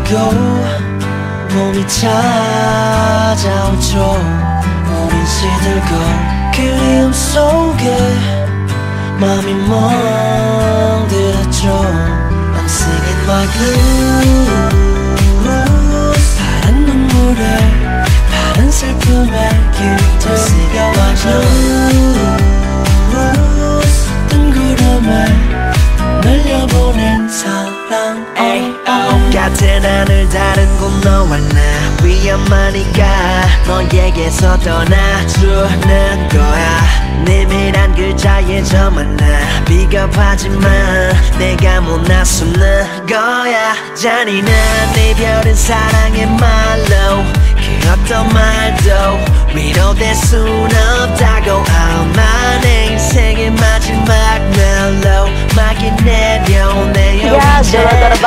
가고 봄이 찾아오죠. 우린 시들고 그리움 속에 맘이 멍들었죠. I'm singing my blues. 파란 눈물에 파란 슬픔에 깃들여 blues. 뜬 구름에 날려보낸 사랑. 같은 하늘 다른 곳 너와 나 위험하니까 너에게서 떠나주는 거야. 내밀한 글자에 저만 나 비겁하지만 내가 못 나서는 거야. 잔인한 이별은 사랑의 말로 그 어떤 말도 위로될 순 없다고. 아마 내 인생의 마지막 멜로 막이 내려오네요. 이제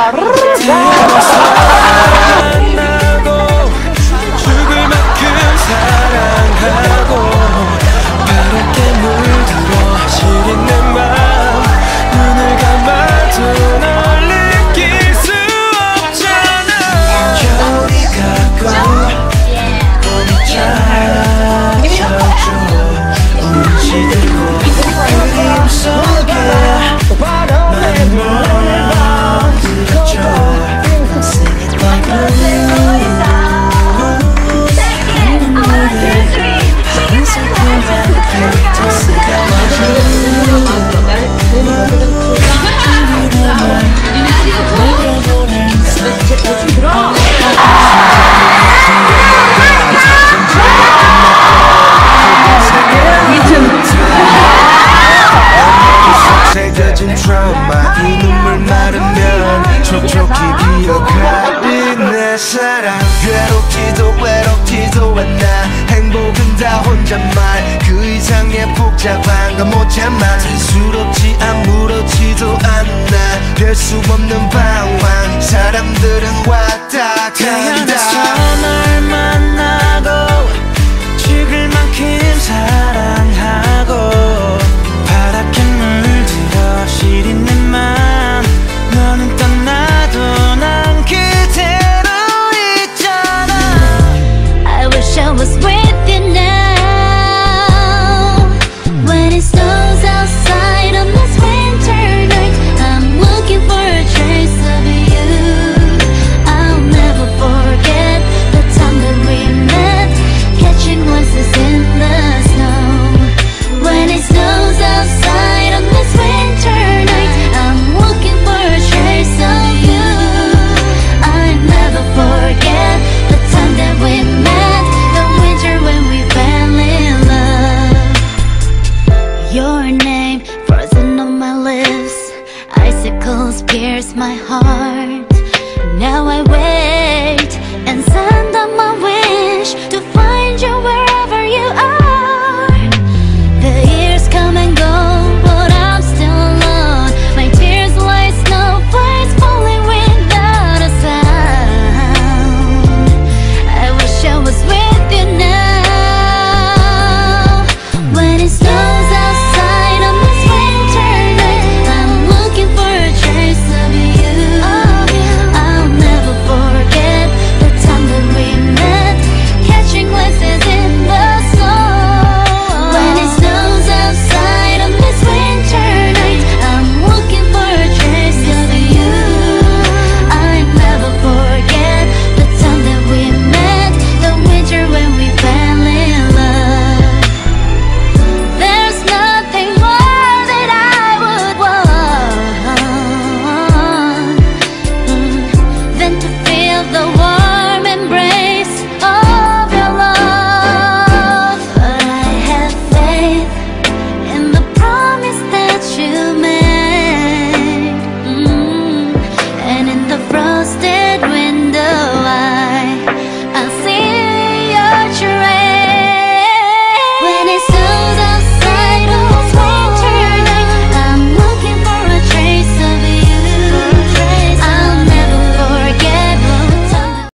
만나고 죽을 만큼 사랑하고 파랗게 물들어 시린 내 맘 눈을 감아도 널 느낄 수 없잖아. 겨울이 가고 봄이 찾아오죠. 우리 시들고 그림 속에 맘이 멈들었죠. Singing my blues. 파란 슬픔에 깃들여 새겨진 트라우마 이 눈물 마르면 촉촉히 기억하리 내 사랑. 괴롭지도 외롭지도 않아. 행복은 다 혼잣말 그 이상의 복잡한 건 못 참아. 단스럽지 아무렇지도 않아. 될 수 없는 방황 사람들은 왔다 간다.